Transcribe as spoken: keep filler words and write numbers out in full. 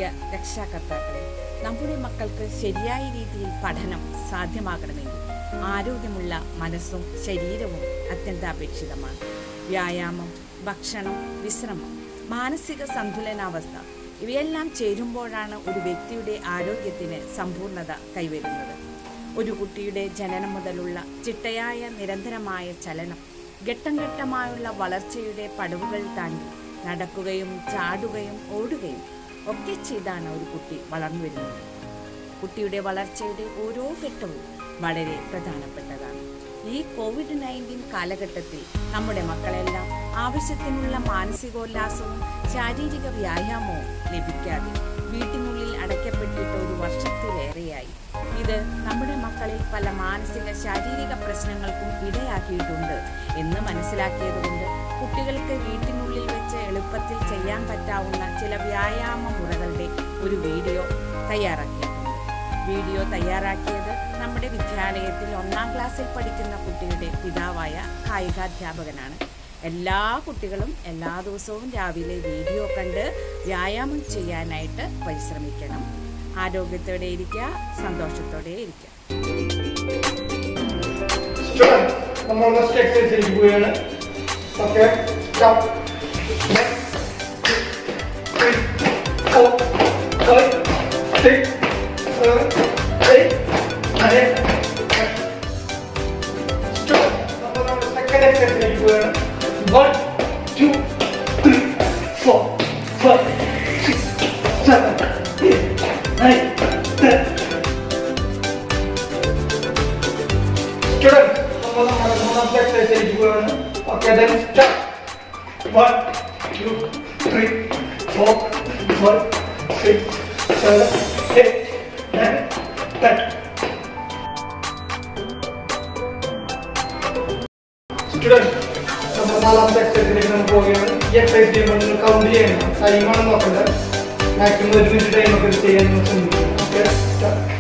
പ്രിയ രക്ഷാകർത്താക്കളെ, നമ്മുടെ മക്കൾക്ക് ശരിയായ രീതിയിൽ പഠനം സാധ്യമാകണമെങ്കിൽ ആരോഗ്യമുള്ള മനസ്സും ശരീരവും അത്യന്താപേക്ഷിതമാണ്. വ്യായാമം, ഭക്ഷണം, വിശ്രമം, മാനസിക സന്തുലനാവസ്ഥ ഇവയെല്ലാം ചേരുമ്പോഴാണ് ഒരു വ്യക്തിയുടെ ആരോഗ്യത്തിന് സമ്പൂർണ്ണത കൈവരുന്നത്. ഒരു കുട്ടിയുടെ ജനനം മുതലുള്ള ചിട്ടയായ നിരന്തരമായ ചലനം, ഘട്ടം ഘട്ടമായുള്ള വളർച്ചയുടെ പടവുകൾ താണ്ടി നടക്കുകയും ചാടുകയും ഓടുകയും ഒക്കെ ചെയ്താണ് ഒരു കുട്ടി വളർന്നു വരുന്നത്. കുട്ടിയുടെ വളർച്ചയുടെ ഓരോ ഘട്ടവും വളരെ പ്രധാനപ്പെട്ടതാണ്. ഈ കോവിഡ് നയൻറ്റീൻ കാലഘട്ടത്തിൽ നമ്മുടെ മക്കളെല്ലാം ആവശ്യത്തിനുള്ള മാനസികോല്ലാസവും ശാരീരിക വ്യായാമവും ലഭിക്കാതെ വീട്ടിനുള്ളിൽ അടയ്ക്കപ്പെട്ടിട്ട് ഒരു വർഷത്തിലേറെയായി. ഇത് നമ്മുടെ മക്കളിൽ പല മാനസിക ശാരീരിക പ്രശ്നങ്ങൾക്കും ഇടയാക്കിയിട്ടുണ്ട് എന്ന് മനസ്സിലാക്കിയതുകൊണ്ട് കുട്ടികൾക്ക് വീട്ടിനുള്ളിൽ വെച്ച് എളുപ്പത്തിൽ ചെയ്യാൻ പറ്റാവുന്ന ചില വ്യായാമ മുറകളുടെ ഒരു വീഡിയോ തയ്യാറാക്കിയിട്ടുണ്ട്. വീഡിയോ തയ്യാറാക്കിയത് നമ്മുടെ വിദ്യാലയത്തിൽ ഒന്നാം ക്ലാസ്സിൽ പഠിക്കുന്ന കുട്ടിയുടെ പിതാവായ കായികാധ്യാപകനാണ്. എല്ലാ കുട്ടികളും എല്ലാ ദിവസവും രാവിലെ വീഡിയോ കണ്ട് വ്യായാമം ചെയ്യാനായിട്ട് പരിശ്രമിക്കണം. ആരോഗ്യത്തോടെ ഇരിക്കുക, സന്തോഷത്തോടെ ഇരിക്കുക. One, two, three, four, five, six, seven, eight, nine, ten. Students, നമ്മൾ മൂന്നാമത്തെ എക്സസൈസിലേക്ക് പോവുകയാണ്. Okay, then start. One, two, three, four, five, six, seven, eight, nine, ten. Students, നാലാമത്തെ എക്സസൈസിലേക്ക് നമ്മൾ പോവുകയാണ്. ഈ എക്സസൈസ് ചെയ്യുമ്പോൾ നിങ്ങൾ കൗണ്ട് ചെയ്യണം. ടൈമാണ് നോക്കേണ്ടത്. മാക്സിമം ഒരു മിനിറ്റ് ടൈമൊക്കെ ചെയ്യാൻ ശ്രമിക്കണം. ഓക്കെ.